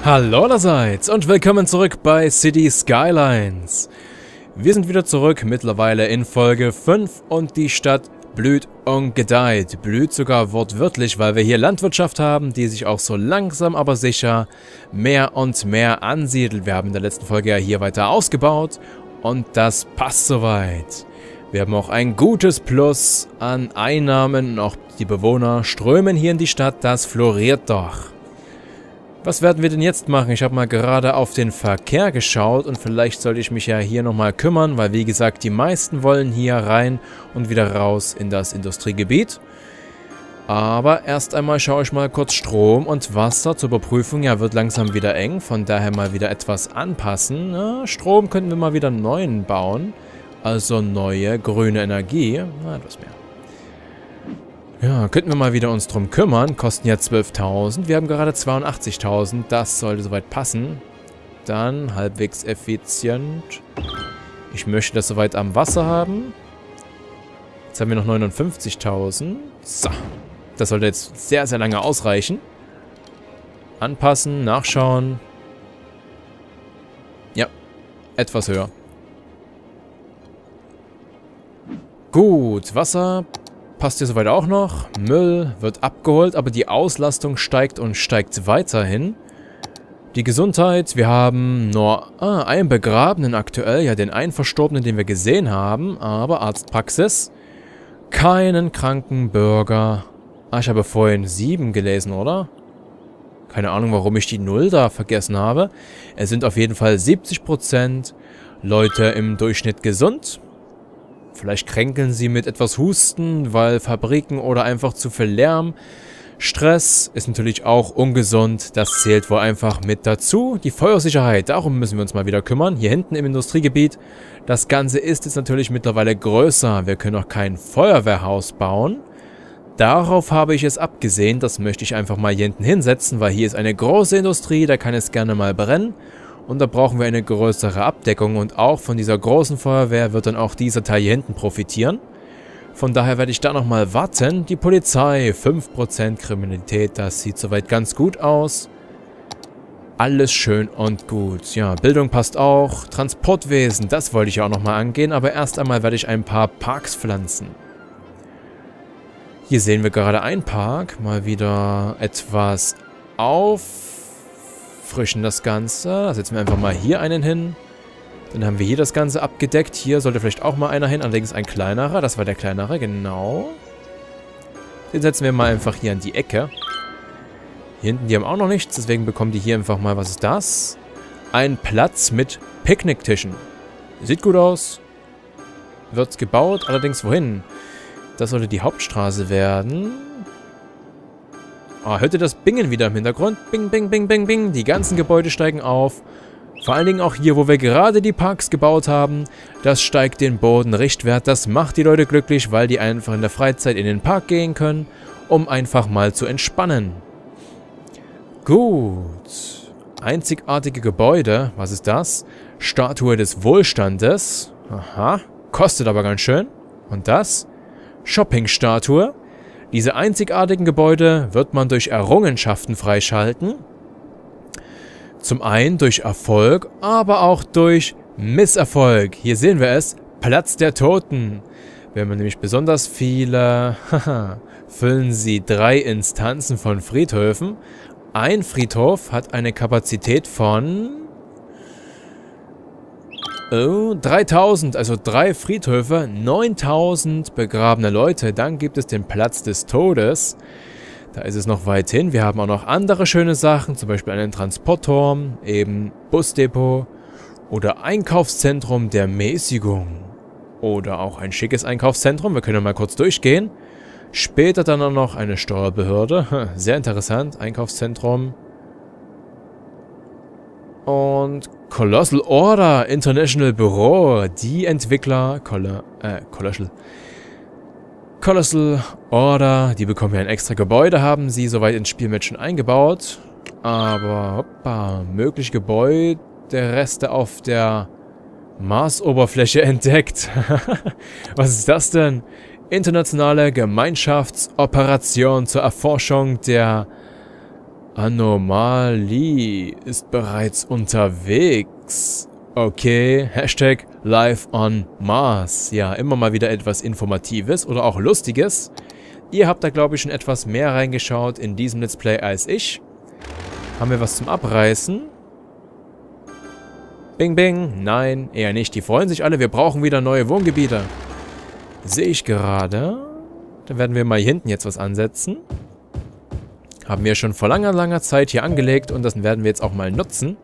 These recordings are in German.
Hallo allerseits und willkommen zurück bei City Skylines. Wir sind wieder zurück, mittlerweile in Folge 5 und die Stadt blüht und gedeiht. Blüht sogar wortwörtlich, weil wir hier Landwirtschaft haben, die sich auch so langsam aber sicher mehr und mehr ansiedelt. Wir haben in der letzten Folge ja hier weiter ausgebaut und das passt soweit. Wir haben auch ein gutes Plus an Einnahmen und auch die Bewohner strömen hier in die Stadt, das floriert doch. Was werden wir denn jetzt machen? Ich habe mal gerade auf den Verkehr geschaut und vielleicht sollte ich mich ja hier nochmal kümmern, weil wie gesagt, die meisten wollen hier rein und wieder raus in das Industriegebiet. Aber erst einmal schaue ich mal kurz Strom und Wasser zur Überprüfung. Ja, wird langsam wieder eng, von daher mal wieder etwas anpassen. Ja, Strom könnten wir mal wieder neuen bauen, also neue grüne Energie. Na, etwas mehr. Ja, könnten wir mal wieder uns drum kümmern. Kosten ja 12.000. Wir haben gerade 82.000. Das sollte soweit passen. Dann halbwegs effizient. Ich möchte das soweit am Wasser haben. Jetzt haben wir noch 59.000. So. Das sollte jetzt sehr, sehr lange ausreichen. Anpassen, nachschauen. Ja, etwas höher. Gut, Wasser passt hier soweit auch noch. Müll wird abgeholt, aber die Auslastung steigt und steigt weiterhin. Die Gesundheit, wir haben nur einen Begrabenen aktuell, ja den einen Verstorbenen, den wir gesehen haben, aber Arztpraxis. Keinen kranken Bürger. Ich habe vorhin 7 gelesen, oder? Keine Ahnung, warum ich die 0 da vergessen habe. Es sind auf jeden Fall 70% Leute im Durchschnitt gesund. Vielleicht kränkeln sie mit etwas Husten, weil Fabriken oder einfach zu viel Lärm. Stress ist natürlich auch ungesund, das zählt wohl einfach mit dazu. Die Feuersicherheit, darum müssen wir uns mal wieder kümmern. Hier hinten im Industriegebiet, das Ganze ist jetzt natürlich mittlerweile größer. Wir können auch kein Feuerwehrhaus bauen. Darauf habe ich es abgesehen, das möchte ich einfach mal hier hinten hinsetzen, weil hier ist eine große Industrie, da kann es gerne mal brennen. Und da brauchen wir eine größere Abdeckung und auch von dieser großen Feuerwehr wird dann auch dieser Teil hier hinten profitieren. Von daher werde ich da nochmal warten. Die Polizei, 5% Kriminalität, das sieht soweit ganz gut aus. Alles schön und gut. Ja, Bildung passt auch. Transportwesen, das wollte ich auch nochmal angehen, aber erst einmal werde ich ein paar Parks pflanzen. Hier sehen wir gerade einen Park, mal wieder etwas auffrischen das Ganze. Da setzen wir einfach mal hier einen hin. Dann haben wir hier das Ganze abgedeckt. Hier sollte vielleicht auch mal einer hin, allerdings ein kleinerer. Das war der kleinere, genau. Den setzen wir mal einfach hier an die Ecke. Hier hinten, die haben auch noch nichts, deswegen bekommen die hier einfach mal, was ist das? Ein Platz mit Picknicktischen. Sieht gut aus. Wird gebaut, allerdings wohin? Das sollte die Hauptstraße werden. Oh, hört ihr das Bingen wieder im Hintergrund? Bing, bing, bing, bing, bing. Die ganzen Gebäude steigen auf. Vor allen Dingen auch hier, wo wir gerade die Parks gebaut haben. Das steigt den Bodenrichtwert. Das macht die Leute glücklich, weil die einfach in der Freizeit in den Park gehen können, um einfach mal zu entspannen. Gut. Einzigartige Gebäude. Was ist das? Statue des Wohlstandes. Aha. Kostet aber ganz schön. Und das? Shoppingstatue. Diese einzigartigen Gebäude wird man durch Errungenschaften freischalten. Zum einen durch Erfolg, aber auch durch Misserfolg. Hier sehen wir es, Platz der Toten. Wenn man nämlich besonders viele, füllen sie 3 Instanzen von Friedhöfen. Ein Friedhof hat eine Kapazität von 3000, also 3 Friedhöfe, 9000 begrabene Leute. Dann gibt es den Platz des Todes. Da ist es noch weit hin. Wir haben auch noch andere schöne Sachen, zum Beispiel einen Transportturm, eben Busdepot oder Einkaufszentrum der Mäßigung. Oder auch ein schickes Einkaufszentrum. Wir können mal kurz durchgehen. Später dann auch noch eine Steuerbehörde. Sehr interessant. Einkaufszentrum. Und Colossal Order International Büro. Die Entwickler, Colossal Order, die bekommen ja ein extra Gebäude, haben sie soweit ins Spiel mit schon eingebaut. Aber, hoppa, mögliche Gebäudereste auf der Marsoberfläche entdeckt. Was ist das denn? Internationale Gemeinschaftsoperation zur Erforschung der Anomalie ist bereits unterwegs. Okay, Hashtag Live on Mars. Ja, immer mal wieder etwas Informatives oder auch Lustiges. Ihr habt da, glaube ich, schon etwas mehr reingeschaut in diesem Let's Play als ich. Haben wir was zum Abreißen? Bing, bing. Nein, eher nicht. Die freuen sich alle. Wir brauchen wieder neue Wohngebiete. Sehe ich gerade. Dann werden wir mal hier hinten jetzt was ansetzen. Haben wir schon vor langer, langer Zeit hier angelegt und das werden wir jetzt auch mal nutzen.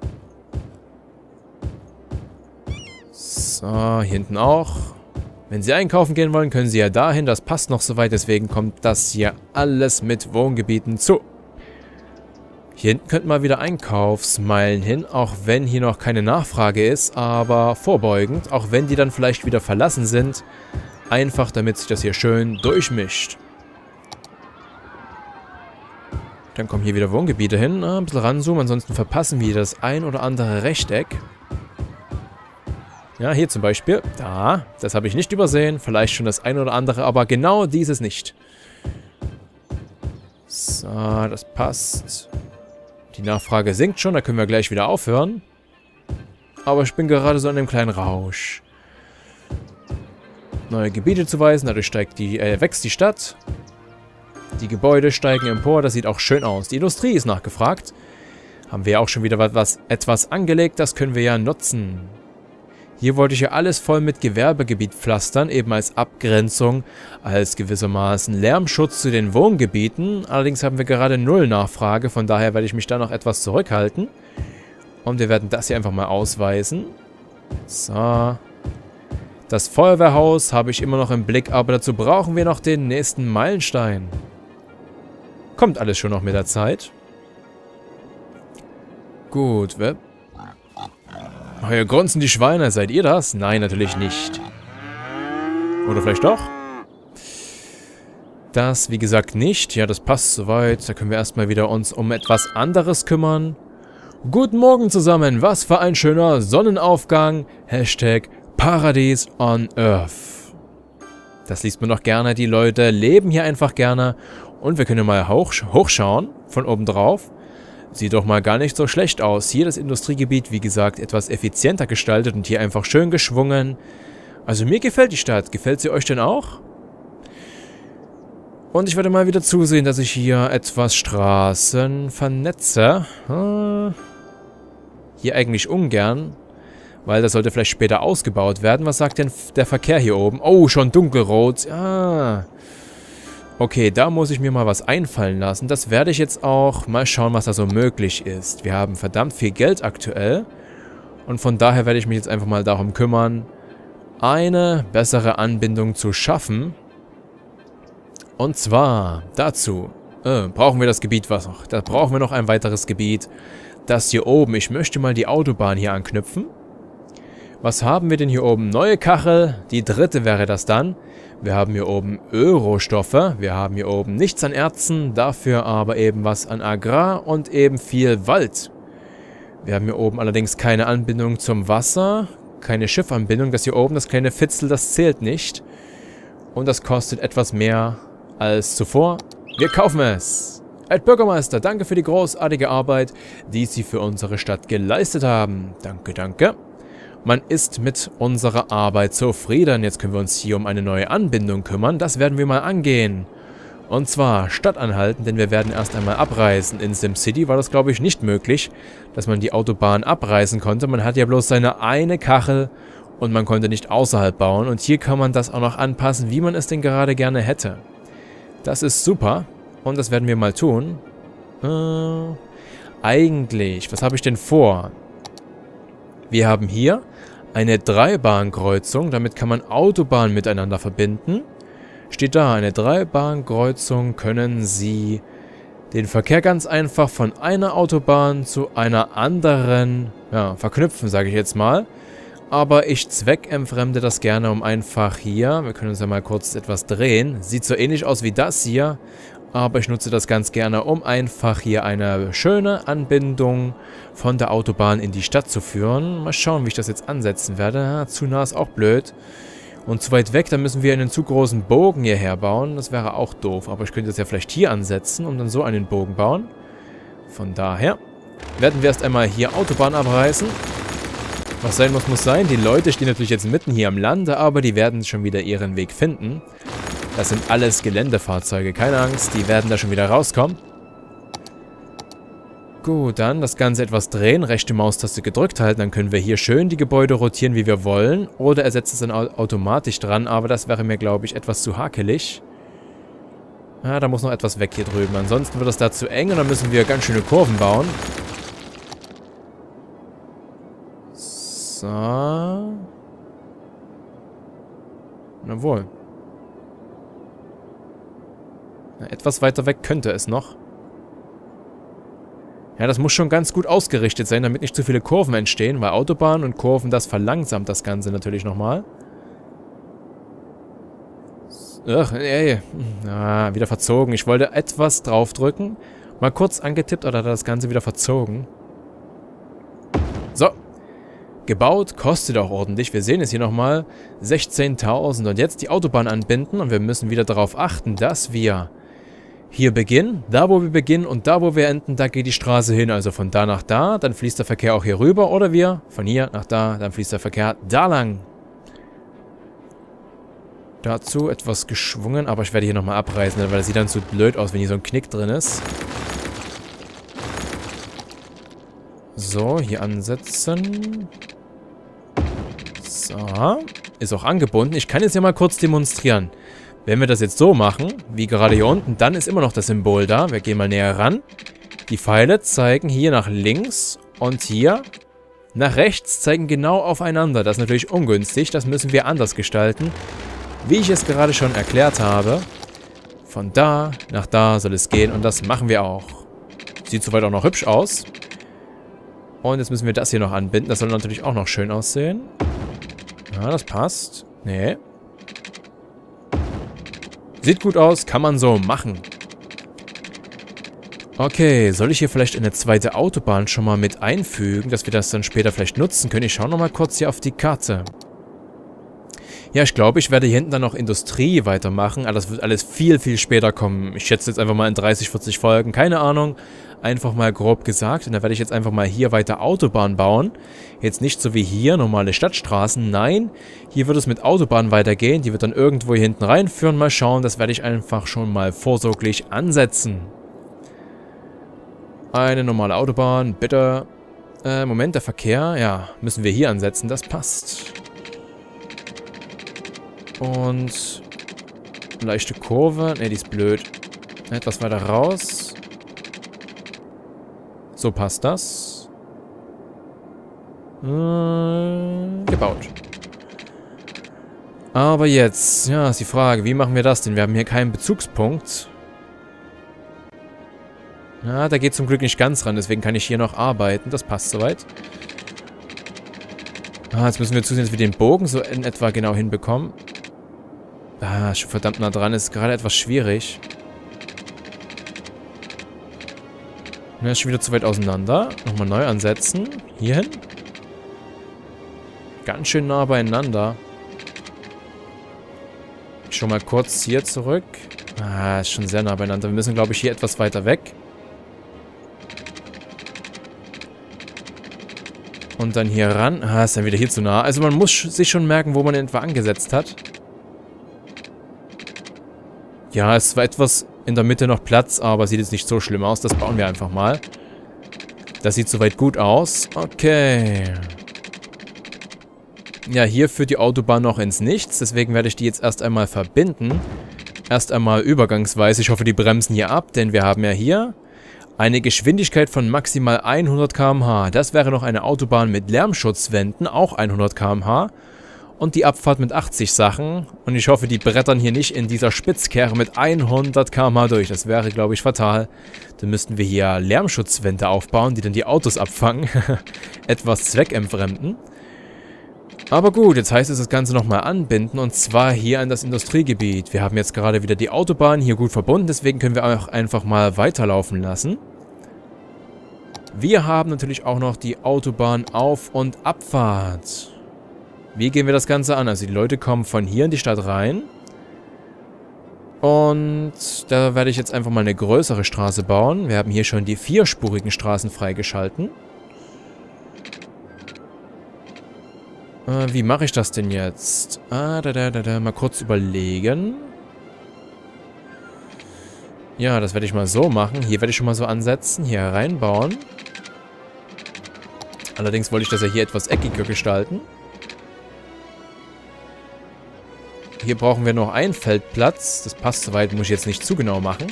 So, hier hinten auch. Wenn Sie einkaufen gehen wollen, können Sie ja dahin. Das passt noch soweit, deswegen kommt das hier alles mit Wohngebieten zu. Hier hinten könnten mal wieder Einkaufsmeilen hin, auch wenn hier noch keine Nachfrage ist, aber vorbeugend, auch wenn die dann vielleicht wieder verlassen sind. Einfach, damit sich das hier schön durchmischt. Dann kommen hier wieder Wohngebiete hin. Ein bisschen ranzoomen, ansonsten verpassen wir das ein oder andere Rechteck. Ja, hier zum Beispiel. Da, das habe ich nicht übersehen. Vielleicht schon das ein oder andere, aber genau dieses nicht. So, das passt. Die Nachfrage sinkt schon, da können wir gleich wieder aufhören. Aber ich bin gerade so in einem kleinen Rausch. Neue Gebiete zu weisen, dadurch wächst die Stadt. Die Gebäude steigen empor, das sieht auch schön aus. Die Industrie ist nachgefragt. Haben wir auch schon wieder etwas angelegt, das können wir ja nutzen. Hier wollte ich ja alles voll mit Gewerbegebiet pflastern, eben als Abgrenzung, als gewissermaßen Lärmschutz zu den Wohngebieten. Allerdings haben wir gerade null Nachfrage, von daher werde ich mich da noch etwas zurückhalten. Und wir werden das hier einfach mal ausweisen. So. Das Feuerwehrhaus habe ich immer noch im Blick, aber dazu brauchen wir noch den nächsten Meilenstein. Kommt alles schon noch mit der Zeit. Gut, hier grunzen die Schweine. Seid ihr das? Nein, natürlich nicht. Oder vielleicht doch? Das, wie gesagt, nicht. Ja, das passt soweit. Da können wir erstmal wieder uns um etwas anderes kümmern. Guten Morgen zusammen. Was für ein schöner Sonnenaufgang. Hashtag Paradies on Earth. Das liest man doch gerne. Die Leute leben hier einfach gerne. Und wir können mal hochschauen. Von oben drauf. Sieht doch mal gar nicht so schlecht aus. Hier das Industriegebiet, wie gesagt, etwas effizienter gestaltet und hier einfach schön geschwungen. Also mir gefällt die Stadt. Gefällt sie euch denn auch? Und ich werde mal wieder zusehen, dass ich hier etwas Straßen vernetze. Hier eigentlich ungern, weil das sollte vielleicht später ausgebaut werden. Was sagt denn der Verkehr hier oben? Oh, schon dunkelrot. Okay, da muss ich mir mal was einfallen lassen. Das werde ich jetzt auch mal schauen, was da so möglich ist. Wir haben verdammt viel Geld aktuell. Und von daher werde ich mich jetzt einfach mal darum kümmern, eine bessere Anbindung zu schaffen. Und zwar dazu brauchen wir das Gebiet was noch. Da brauchen wir noch ein weiteres Gebiet. Das hier oben. Ich möchte mal die Autobahn hier anknüpfen. Was haben wir denn hier oben? Neue Kachel. Die dritte wäre das dann. Wir haben hier oben Ölrohstoffe. Wir haben hier oben nichts an Erzen. Dafür aber eben was an Agrar und eben viel Wald. Wir haben hier oben allerdings keine Anbindung zum Wasser. Keine Schiffanbindung. Das hier oben, das kleine Fitzel, das zählt nicht. Und das kostet etwas mehr als zuvor. Wir kaufen es. Herr Bürgermeister, danke für die großartige Arbeit, die Sie für unsere Stadt geleistet haben. Danke, danke. Man ist mit unserer Arbeit zufrieden. Jetzt können wir uns hier um eine neue Anbindung kümmern. Das werden wir mal angehen. Und zwar Stadt anhalten, denn wir werden erst einmal abreisen. In SimCity war das, glaube ich, nicht möglich, dass man die Autobahn abreißen konnte. Man hat ja bloß seine eine Kachel und man konnte nicht außerhalb bauen. Und hier kann man das auch noch anpassen, wie man es denn gerade gerne hätte. Das ist super. Und das werden wir mal tun. Eigentlich, was habe ich denn vor? Wir haben hier eine Dreibahnkreuzung. Damit kann man Autobahnen miteinander verbinden. Steht da, eine Dreibahnkreuzung können Sie den Verkehr ganz einfach von einer Autobahn zu einer anderen verknüpfen, sage ich jetzt mal. Aber ich zweckentfremde das gerne, um einfach hier, wir können uns ja mal kurz etwas drehen, sieht so ähnlich aus wie das hier, aber ich nutze das ganz gerne, um einfach hier eine schöne Anbindung von der Autobahn in die Stadt zu führen. Mal schauen, wie ich das jetzt ansetzen werde. Zu nah ist auch blöd. Und zu weit weg, dann müssen wir einen zu großen Bogen hierher bauen. Das wäre auch doof, aber ich könnte das ja vielleicht hier ansetzen und dann so einen Bogen bauen. Von daher werden wir erst einmal hier Autobahn abreißen. Was sein muss, muss sein. Die Leute stehen natürlich jetzt mitten hier am Lande, aber die werden schon wieder ihren Weg finden. Das sind alles Geländefahrzeuge, keine Angst, die werden da schon wieder rauskommen. Gut, dann das Ganze etwas drehen, rechte Maustaste gedrückt halten, dann können wir hier schön die Gebäude rotieren, wie wir wollen. Oder er setzt es dann automatisch dran, aber das wäre mir, glaube ich, etwas zu hakelig. Ja, da muss noch etwas weg hier drüben, ansonsten wird es da zu eng und dann müssen wir ganz schöne Kurven bauen. So. Jawohl. Ja, etwas weiter weg könnte es noch. Ja, das muss schon ganz gut ausgerichtet sein, damit nicht zu viele Kurven entstehen, weil Autobahn und Kurven, das verlangsamt das Ganze natürlich nochmal. Ach, ey. Ah, wieder verzogen. Ich wollte etwas draufdrücken. Mal kurz angetippt, oder hat er das Ganze wieder verzogen? So. Gebaut, kostet auch ordentlich. Wir sehen es hier nochmal. 16.000. Und jetzt die Autobahn anbinden. Und wir müssen wieder darauf achten, dass wir hier beginnen. Da, wo wir beginnen und da, wo wir enden, da geht die Straße hin. Also von da nach da, dann fließt der Verkehr auch hier rüber. Oder wir von hier nach da, dann fließt der Verkehr da lang. Dazu etwas geschwungen, aber ich werde hier nochmal abreißen, weil das sieht dann zu blöd aus, wenn hier so ein Knick drin ist. So, hier ansetzen. So, ist auch angebunden. Ich kann jetzt ja mal kurz demonstrieren. Wenn wir das jetzt so machen, wie gerade hier unten, dann ist immer noch das Symbol da. Wir gehen mal näher ran. Die Pfeile zeigen hier nach links und hier nach rechts, zeigen genau aufeinander. Das ist natürlich ungünstig, das müssen wir anders gestalten. Wie ich es gerade schon erklärt habe, von da nach da soll es gehen und das machen wir auch. Sieht soweit auch noch hübsch aus. Und jetzt müssen wir das hier noch anbinden. Das soll natürlich auch noch schön aussehen. Ja, das passt. Nee. Sieht gut aus, kann man so machen. Okay, soll ich hier vielleicht eine zweite Autobahn schon mal mit einfügen, dass wir das dann später vielleicht nutzen können? Ich schaue nochmal kurz hier auf die Karte. Ja, ich glaube, ich werde hier hinten dann noch Industrie weitermachen, aber das wird alles viel, viel später kommen. Ich schätze jetzt einfach mal in 30, 40 Folgen, keine Ahnung. Einfach mal grob gesagt. Und da werde ich jetzt einfach mal hier weiter Autobahn bauen. Jetzt nicht so wie hier, normale Stadtstraßen. Nein, hier wird es mit Autobahn weitergehen. Die wird dann irgendwo hier hinten reinführen. Mal schauen, das werde ich einfach schon mal vorsorglich ansetzen. Eine normale Autobahn, bitte. Moment, der Verkehr, ja, müssen wir hier ansetzen, das passt. Und leichte Kurve. Ne, die ist blöd. Etwas weiter raus. So passt das. Gebaut. Aber jetzt, ja, ist die Frage, wie machen wir das denn? Wir haben hier keinen Bezugspunkt. Ja, da geht zum Glück nicht ganz ran, deswegen kann ich hier noch arbeiten. Das passt soweit. Ah, jetzt müssen wir zusehen, dass wir den Bogen so in etwa genau hinbekommen. Ah, schon verdammt nah dran. Ist gerade etwas schwierig. Ja, ist schon wieder zu weit auseinander. Nochmal neu ansetzen. Hier hin. Ganz schön nah beieinander. Ich schau mal kurz hier zurück. Ah, ist schon sehr nah beieinander. Wir müssen, glaube ich, hier etwas weiter weg. Und dann hier ran. Ah, ist dann wieder hier zu nah. Also man muss sich schon merken, wo man in etwa angesetzt hat. Ja, es war etwas in der Mitte noch Platz, aber sieht jetzt nicht so schlimm aus. Das bauen wir einfach mal. Das sieht soweit gut aus. Okay. Ja, hier führt die Autobahn noch ins Nichts. Deswegen werde ich die jetzt erst einmal verbinden. Erst einmal übergangsweise. Ich hoffe, die bremsen hier ab, denn wir haben ja hier eine Geschwindigkeit von maximal 100 km/h. Das wäre noch eine Autobahn mit Lärmschutzwänden, auch 100 km/h. Und die Abfahrt mit 80 Sachen. Und ich hoffe, die brettern hier nicht in dieser Spitzkehre mit 100 km/h durch. Das wäre, glaube ich, fatal. Dann müssten wir hier Lärmschutzwände aufbauen, die dann die Autos abfangen. Etwas zweckentfremden. Aber gut, jetzt heißt es das Ganze nochmal anbinden. Und zwar hier an das Industriegebiet. Wir haben jetzt gerade wieder die Autobahn hier gut verbunden. Deswegen können wir auch einfach mal weiterlaufen lassen. Wir haben natürlich auch noch die Autobahn Auf- und Abfahrt. Wie gehen wir das Ganze an? Also die Leute kommen von hier in die Stadt rein. Und da werde ich jetzt einfach mal eine größere Straße bauen. Wir haben hier schon die 4-spurigen Straßen freigeschalten. Wie mache ich das denn jetzt? Mal kurz überlegen. Ja, das werde ich mal so machen. Hier werde ich schon mal so ansetzen. Hier reinbauen. Allerdings wollte ich das ja hier etwas eckiger gestalten. Hier brauchen wir noch einen Feldplatz. Das passt soweit, muss ich jetzt nicht zu genau machen.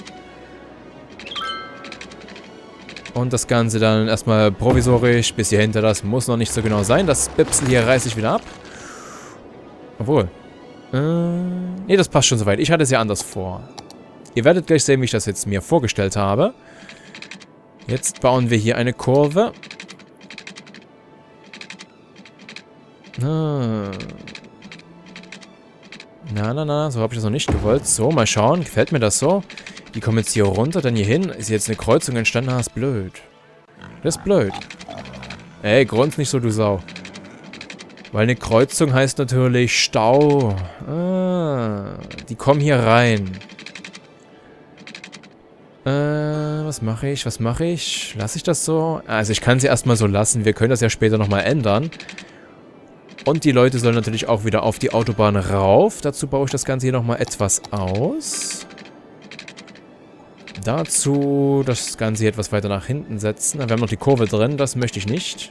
Und das Ganze dann erstmal provisorisch bis hier hinter. Das muss noch nicht so genau sein. Das Bipsel hier reiße ich wieder ab. Obwohl. Nee, das passt schon soweit. Ich hatte es ja anders vor. Ihr werdet gleich sehen, wie ich das jetzt mir vorgestellt habe. Jetzt bauen wir hier eine Kurve. Na, so habe ich das noch nicht gewollt. So, mal schauen. Gefällt mir das so? Die kommen jetzt hier runter, dann hier hin. Ist jetzt eine Kreuzung entstanden? Das ist blöd. Das ist blöd. Ey, grunz nicht so, du Sau. Weil eine Kreuzung heißt natürlich Stau. Die kommen hier rein. Was mache ich? Was mache ich? Lasse ich das so? Also ich kann sie erstmal so lassen. Wir können das ja später nochmal ändern. Und die Leute sollen natürlich auch wieder auf die Autobahn rauf. Dazu baue ich das Ganze hier nochmal etwas aus. Dazu das Ganze hier etwas weiter nach hinten setzen. Wir haben noch die Kurve drin, das möchte ich nicht.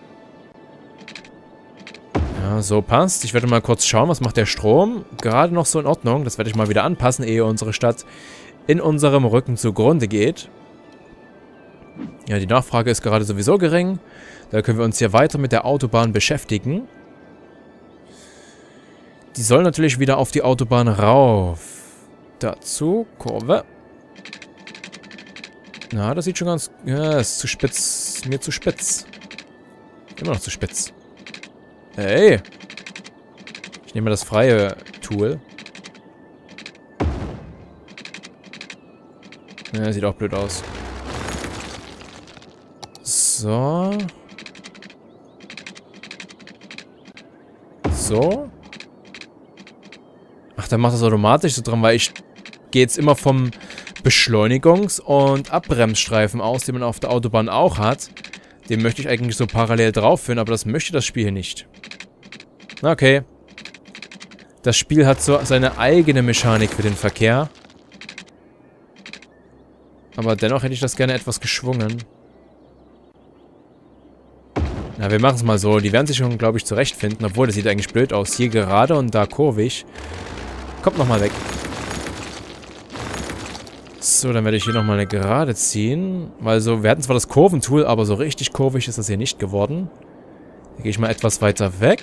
Ja, so passt. Ich werde mal kurz schauen, was macht der Strom. Gerade noch so in Ordnung. Das werde ich mal wieder anpassen, ehe unsere Stadt in unserem Rücken zugrunde geht. Ja, die Nachfrage ist gerade sowieso gering. Da können wir uns hier weiter mit der Autobahn beschäftigen. Die soll natürlich wieder auf die Autobahn rauf. Dazu Kurve. Na, das sieht schon ganz... Ja, ist zu spitz. Mir zu spitz. Immer noch zu spitz. Hey! Ich nehme mal das freie Tool. Ja, sieht auch blöd aus. So. So. Ach, dann macht das automatisch so dran, weil ich gehe jetzt immer vom Beschleunigungs- und Abbremsstreifen aus, den man auf der Autobahn auch hat. Den möchte ich eigentlich so parallel drauf führen, aber das möchte das Spiel hier nicht. Okay. Das Spiel hat so seine eigene Mechanik für den Verkehr. Aber dennoch hätte ich das gerne etwas geschwungen. Na, wir machen es mal so. Die werden sich schon, glaube ich, zurechtfinden. Obwohl, das sieht eigentlich blöd aus. Hier gerade und da kurvig. Kommt nochmal weg. So, dann werde ich hier nochmal eine Gerade ziehen. Weil so, wir hatten zwar das Kurventool, aber so richtig kurvig ist das hier nicht geworden. Hier gehe ich mal etwas weiter weg.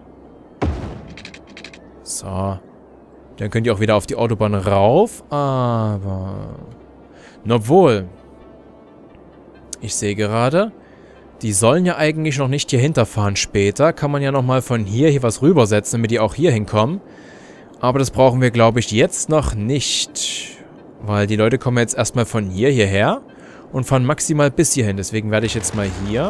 So. Dann könnt ihr auch wieder auf die Autobahn rauf. Aber... Obwohl. Ich sehe gerade... Die sollen ja eigentlich noch nicht hier hinterfahren. Später kann man ja nochmal von hier was rübersetzen, damit die auch hier hinkommen. Aber das brauchen wir, glaube ich, jetzt noch nicht. Weil die Leute kommen jetzt erstmal von hierher und fahren maximal bis hierhin. Deswegen werde ich jetzt mal hier...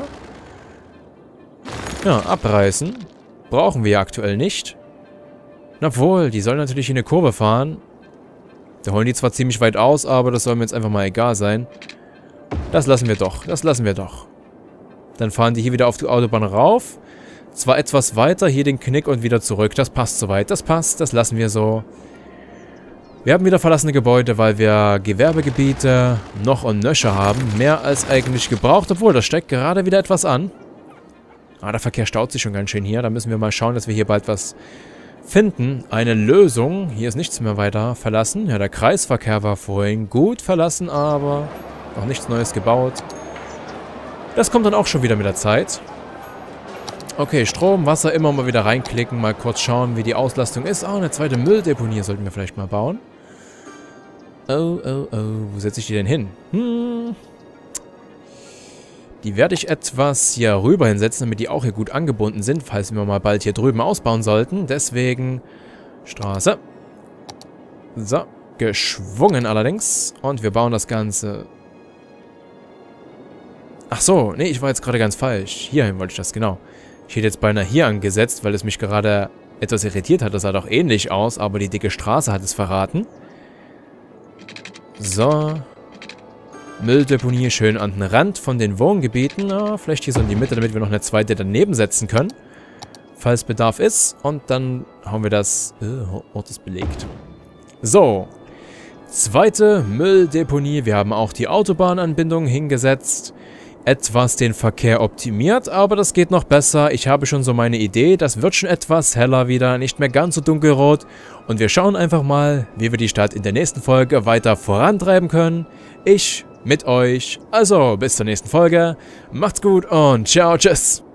Ja, abreißen. Brauchen wir ja aktuell nicht. Obwohl, die sollen natürlich hier eine Kurve fahren. Da holen die zwar ziemlich weit aus, aber das soll mir jetzt einfach mal egal sein. Das lassen wir doch. Das lassen wir doch. Dann fahren die hier wieder auf die Autobahn rauf. Zwar etwas weiter, hier den Knick und wieder zurück. Das passt soweit. Das passt, das lassen wir so. Wir haben wieder verlassene Gebäude, weil wir Gewerbegebiete noch und nöcher haben. Mehr als eigentlich gebraucht, obwohl, das steigt gerade wieder etwas an. Ah, der Verkehr staut sich schon ganz schön hier. Da müssen wir mal schauen, dass wir hier bald was finden. Eine Lösung. Hier ist nichts mehr weiter verlassen. Ja, der Kreisverkehr war vorhin gut verlassen, aber noch nichts Neues gebaut. Das kommt dann auch schon wieder mit der Zeit. Okay, Strom, Wasser, immer mal wieder reinklicken, mal kurz schauen, wie die Auslastung ist. Oh, eine zweite Mülldeponie sollten wir vielleicht mal bauen. Oh, oh, oh, wo setze ich die denn hin? Die werde ich etwas hier rüber hinsetzen, damit die auch hier gut angebunden sind, falls wir mal bald hier drüben ausbauen sollten. Deswegen Straße. So, geschwungen allerdings. Und wir bauen das Ganze... Ach so, nee, ich war jetzt gerade ganz falsch. Hierhin wollte ich das, genau. Ich hätte jetzt beinahe hier angesetzt, weil es mich gerade etwas irritiert hat. Das sah doch ähnlich aus, aber die dicke Straße hat es verraten. So. Mülldeponie schön an den Rand von den Wohngebieten. Ja, vielleicht hier so in die Mitte, damit wir noch eine zweite daneben setzen können. Falls Bedarf ist. Und dann hauen wir das... Ort ist belegt. So. Zweite Mülldeponie. Wir haben auch die Autobahnanbindung hingesetzt. Etwas den Verkehr optimiert, aber das geht noch besser. Ich habe schon so meine Idee. Das wird schon etwas heller wieder, nicht mehr ganz so dunkelrot. Und wir schauen einfach mal, wie wir die Stadt in der nächsten Folge weiter vorantreiben können. Ich mit euch. Also, bis zur nächsten Folge. Macht's gut und ciao, tschüss.